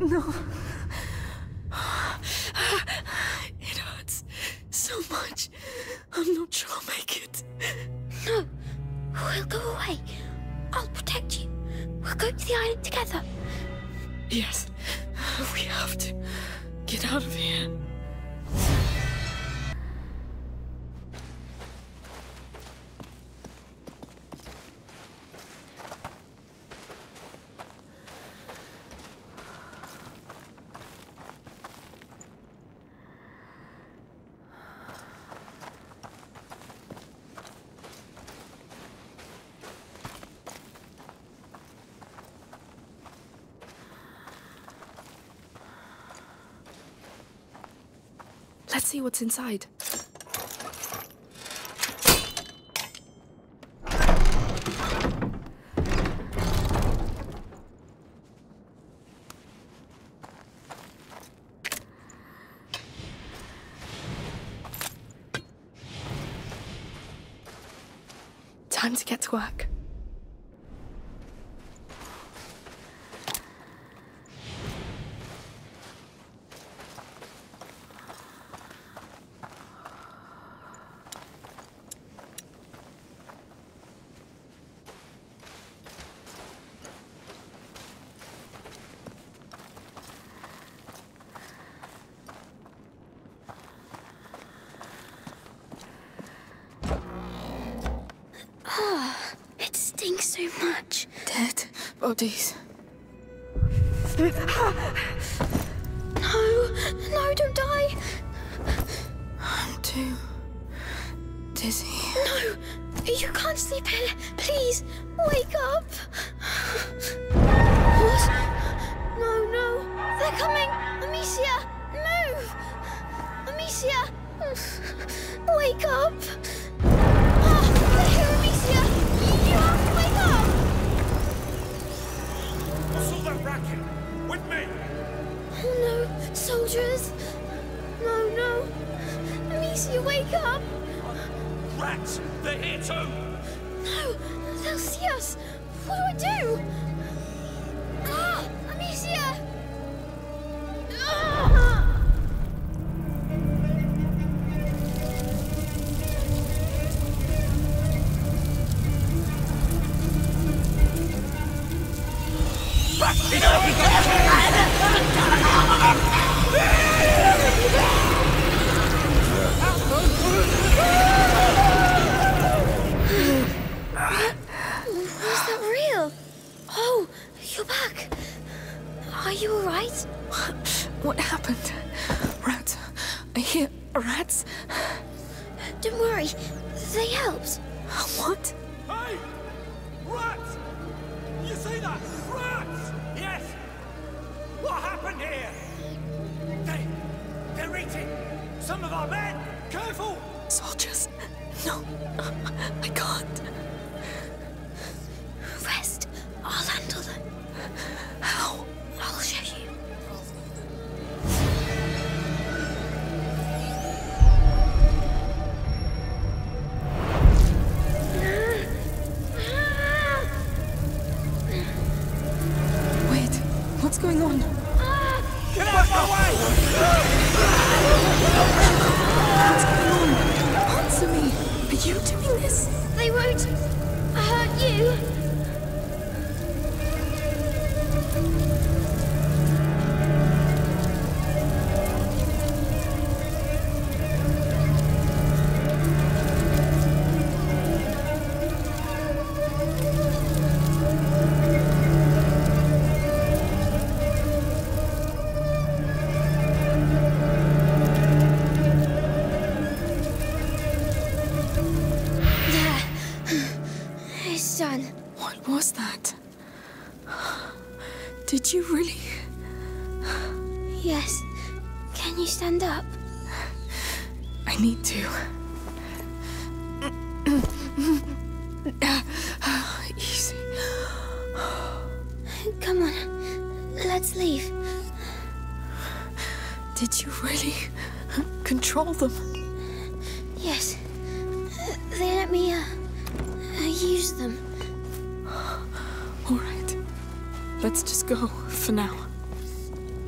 No. It hurts so much. I'm not sure I'll make it. No. We'll go away. I'll protect you. We'll go to the island together. Yes. We have to get out of here. Let's see what's inside. Time to get to work. It stinks so much. Dead bodies. No, don't die. I'm too dizzy. No, you can't sleep here. Please, wake up. What? No, they're coming. Amicia, move. Amicia, wake up. They're here, Amicia. You have to wake up. What's all that racket? With me! Oh no, soldiers. No. Amicia, wake up. Rats! They're here too! No, they'll see us. What do I do? Amicia! Was that real? Oh, you're back. Are you all right? What happened? Rats. I hear rats. Don't worry, they helped. What? Hey! Rats! You see that? Rats! Yes! What happened here? They're eating some of our men! Careful! Soldiers. No. I can't. Rest. I'll handle them. How? I'll show you. Wait. What's going on? Get out of my way! What's going on? Answer me. Are you doing this? They won't hurt you. It's done. What was that? Did you really? Yes. Can you stand up? I need to. Easy. Come on. Let's leave. Did you really control them? Yes. They let me, use them. All right. Let's just go for now.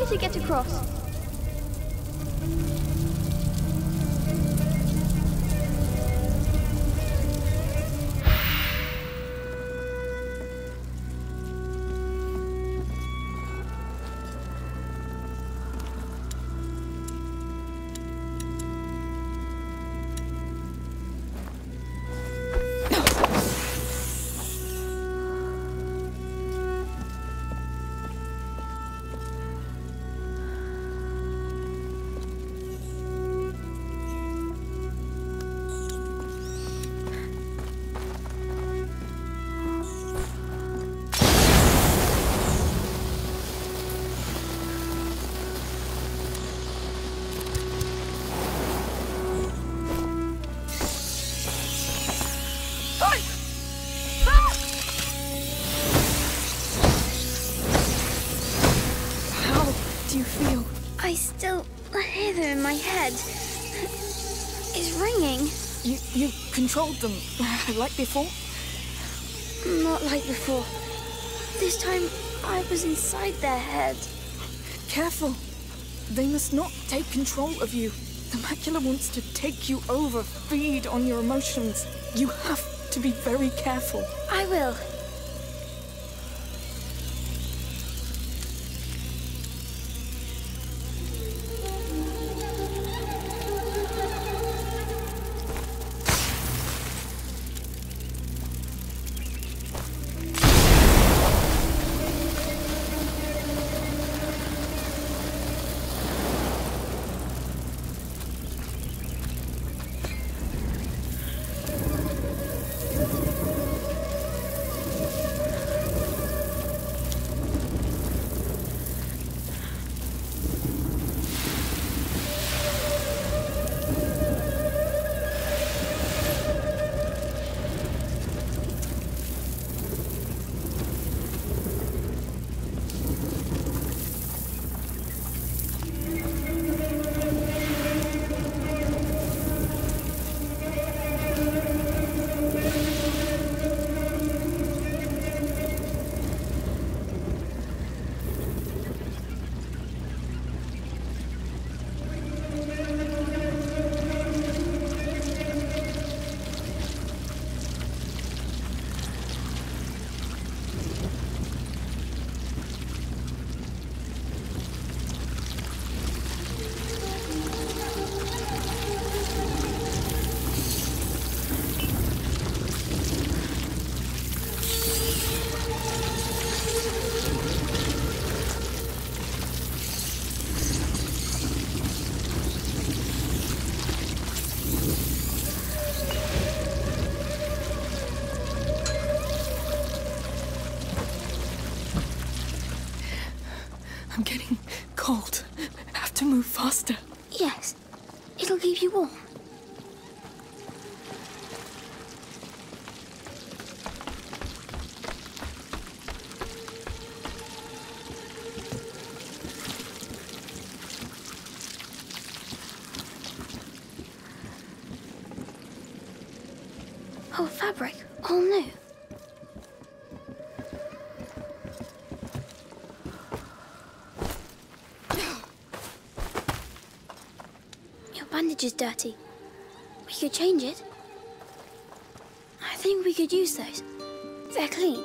to get across. I still hear them in my head. It's ringing. You controlled them like before? Not like before. This time I was inside their head. Careful. They must not take control of you. The macula wants to take you over, feed on your emotions. You have to be very careful. I will. I'm getting cold. Have to move faster. Yes. It'll keep you warm. Oh, fabric. All new. Your bandage is dirty. We could change it. I think we could use those. They're clean.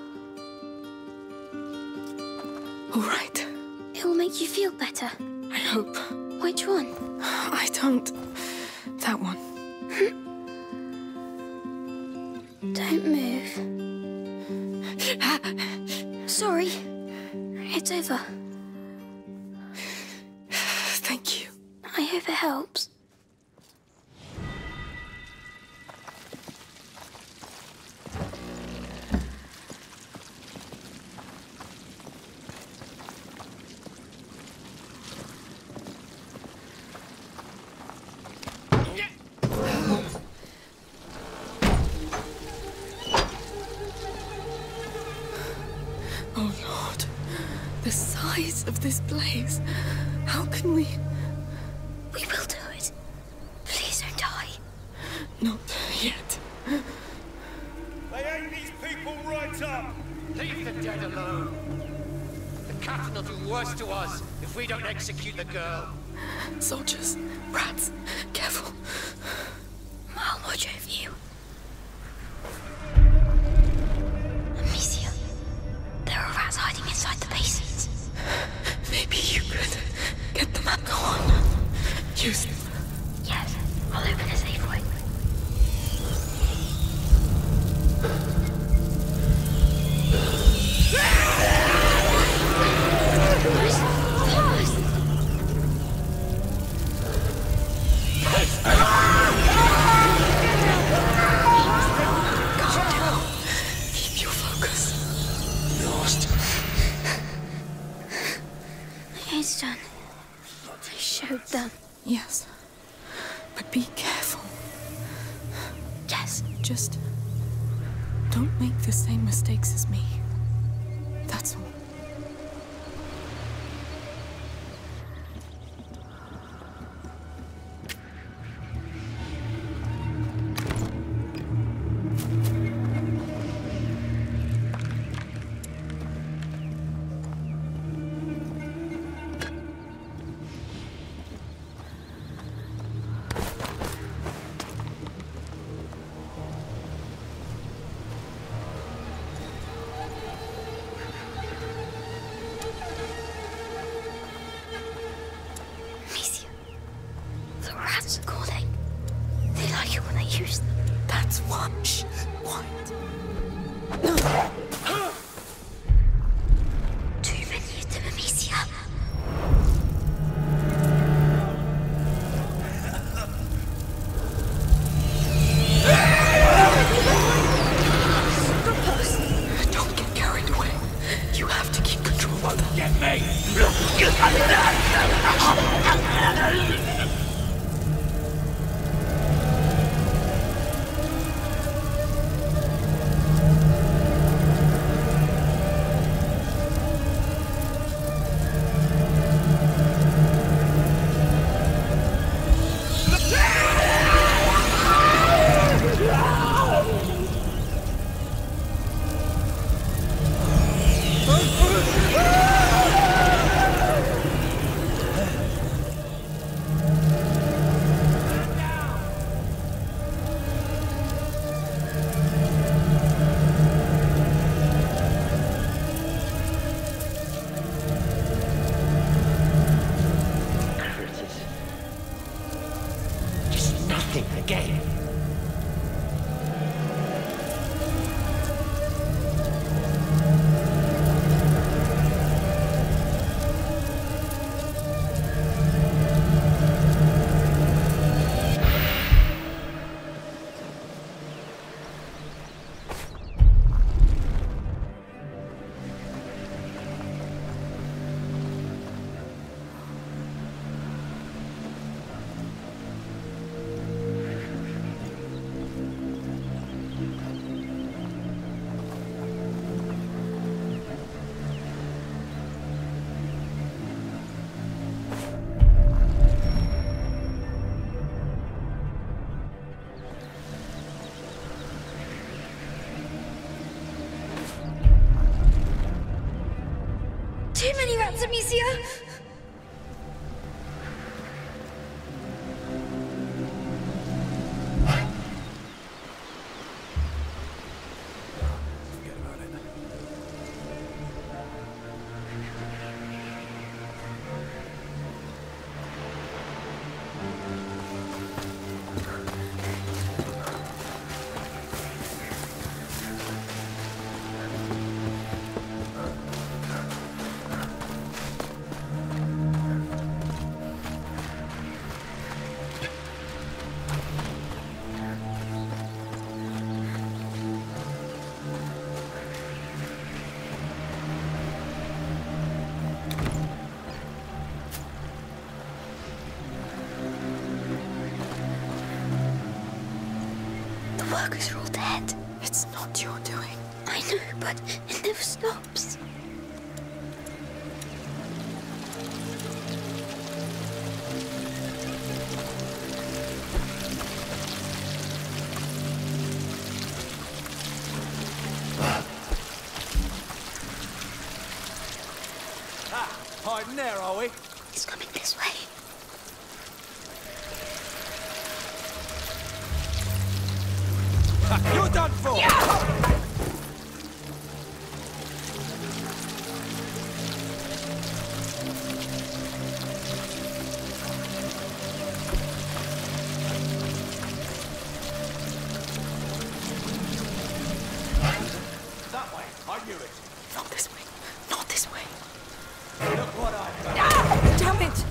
All right. It will make you feel better. I hope. Which one? I don't. That one. Don't move. Sorry. It's over. Thank you. I hope it helps. Oh, Lord. The size of this place. How can we... We will do it. Please don't die. Not yet. They ate these people right up! Leave the dead alone. The captain will do worse to us if we don't execute the girl. Soldiers, rats, careful. I'll watch over you. Amicia, there are rats hiding inside the basins. Maybe you could get them out. Go on. Use them. Yes, I'll open a safe way. Keep your focus. Lost. It's done. I showed them. Yes. But be careful. Yes. Just don't make the same mistakes as me. That's all. Amicia, the rats are calling. They like it when I use them. That's what. Shh. Quiet. Too many of them, Amicia. Don't get carried away. You have to keep control of them. Get me! Just nothing again. Too many rats, Amicia. Forget about it. The workers are all dead. It's not your doing. I know, but it never stops. Hiding there, are we? He's coming this way. You're done for! That way, I knew it. Not this way. Not this way. Look what I've done. Damn it!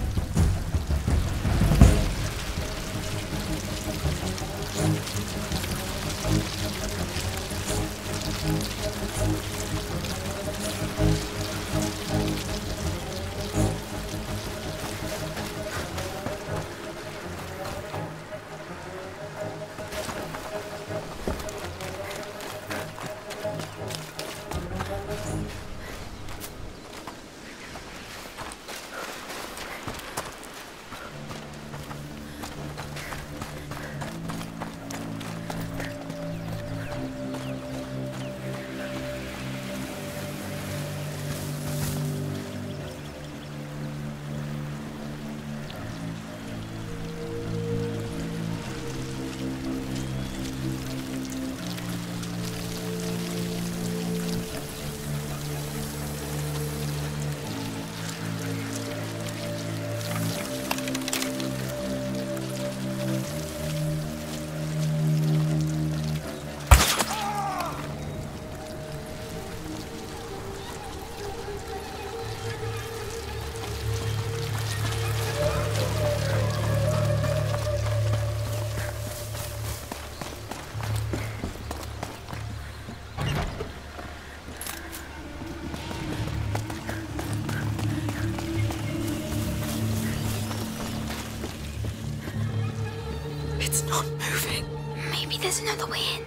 It's not moving. Maybe there's another way in.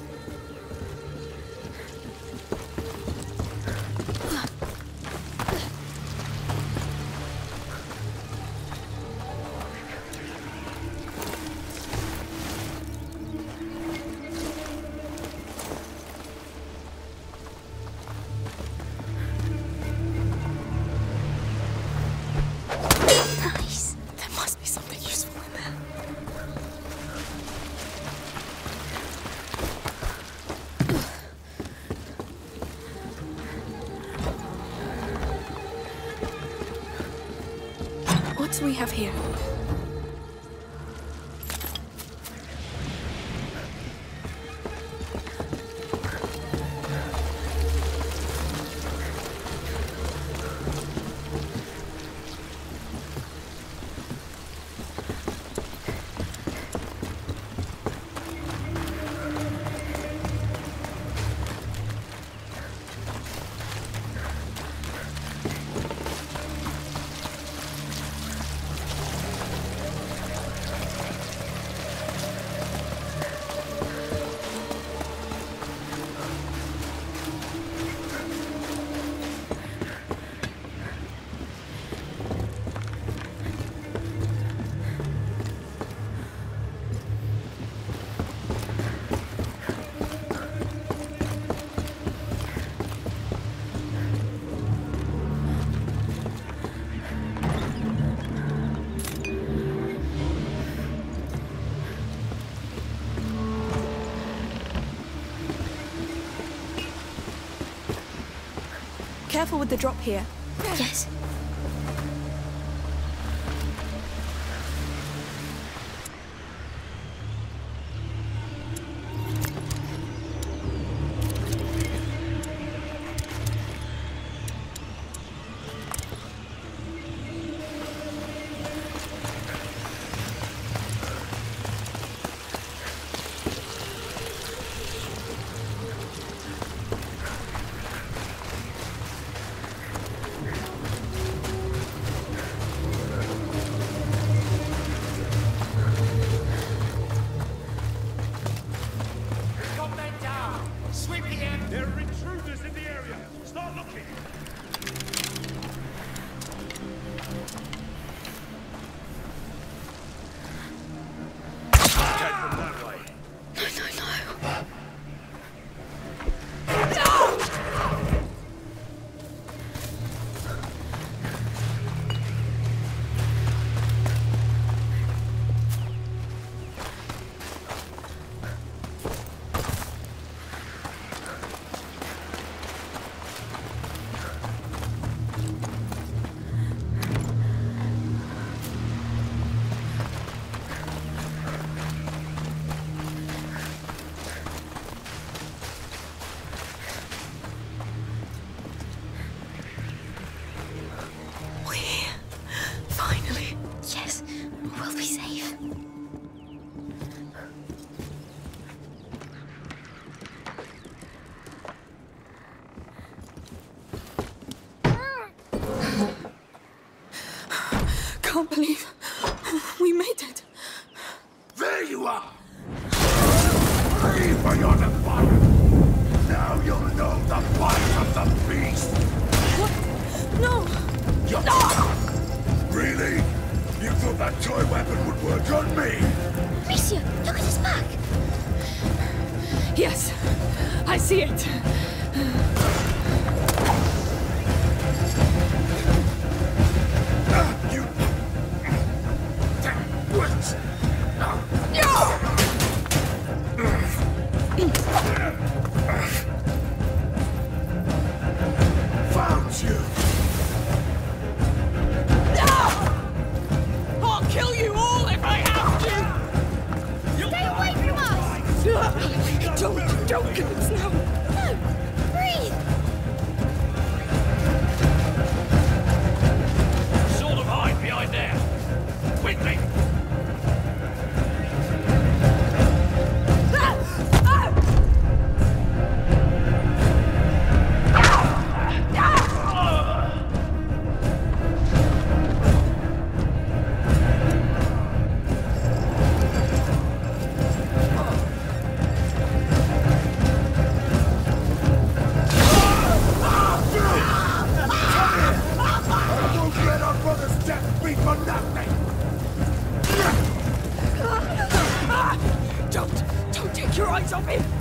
Nice. There must be something useful in there. What do we have here? Careful with the drop here. Yes. Can't believe we made it. There you are! Free for your fire! Now you'll know the bite of the beast! What? No! Really? You thought that toy weapon would work on me? Amicia, look at his back! Yes, I see it. You... Wait! Found you! I'll kill you all if I have to! Stay away from us! Don't convince now. No! Breathe! Sort of hide behind there. Quickly! Don't take your eyes off him!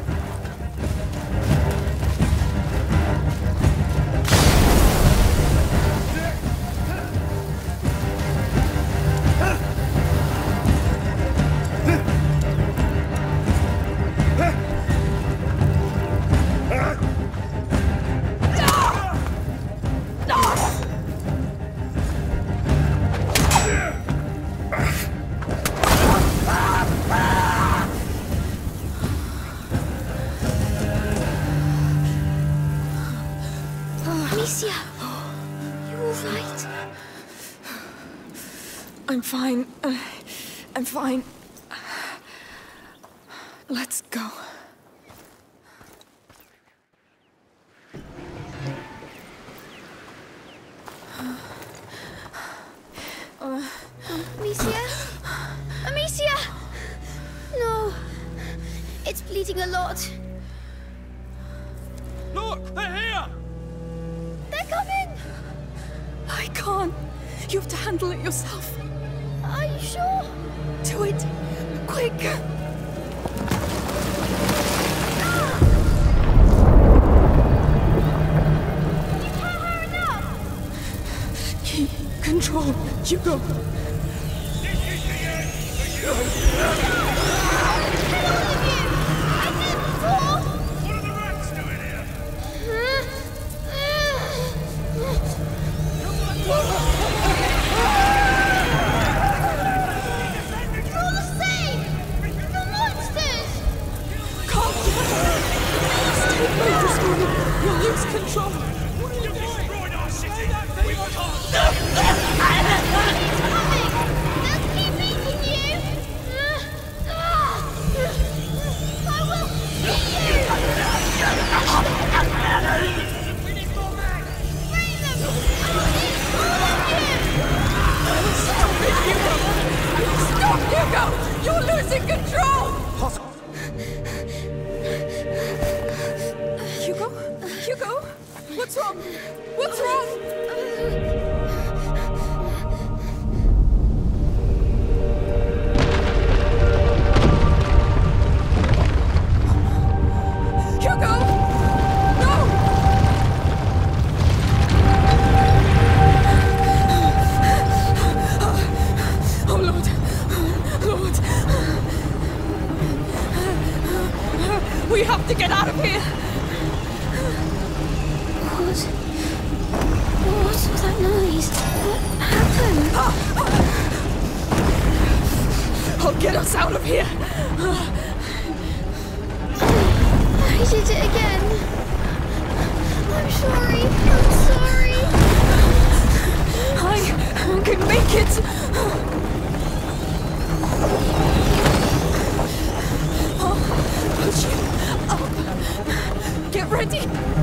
Amicia, you all right? I'm fine. I'm fine. Let's go. Amicia? Amicia! No. It's bleeding a lot. Look, they're here! They're coming! I can't. You have to handle it yourself. Are you sure? Do it. Quick. You can't hurry enough! Keep control, Hugo. What are the rats doing here? You're all the same! You're monsters! Calm down. Stay focused, Hugo. You'll lose control. You've destroyed our city! We can't... He's coming! They'll keep beating you! I will get you! We need more men! Bring them! I will eat all of you! Stop it, Hugo. Stop, Hugo. You're losing control. Hugo? Hugo? What's wrong? What's wrong? Hugo! No! Oh, Lord. Lord. We have to get out of here. What was that noise? What happened? I'll get us out of here. I did it again. I'm sorry. I'm sorry. I can make it. I'll push you up. Get ready.